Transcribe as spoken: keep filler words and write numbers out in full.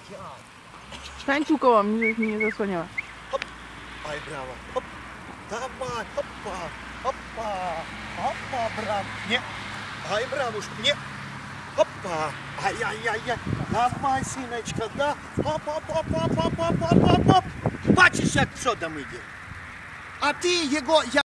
Stań tu koło mnie, żebyś mnie nie zasłaniała. Hop. Aj, brawa. Hop. Dawaj, hoppa, hoppa, hoppa, brawo. Nie. Aj, brawoż, nie. Hoppa. Aj, aj, aj, aj. Dawaj, syneczka, da. Hop, hop, hop, hop, hop, hop, hop, hop, hop. Patrzysz, jak przodem idzie. A ty jego...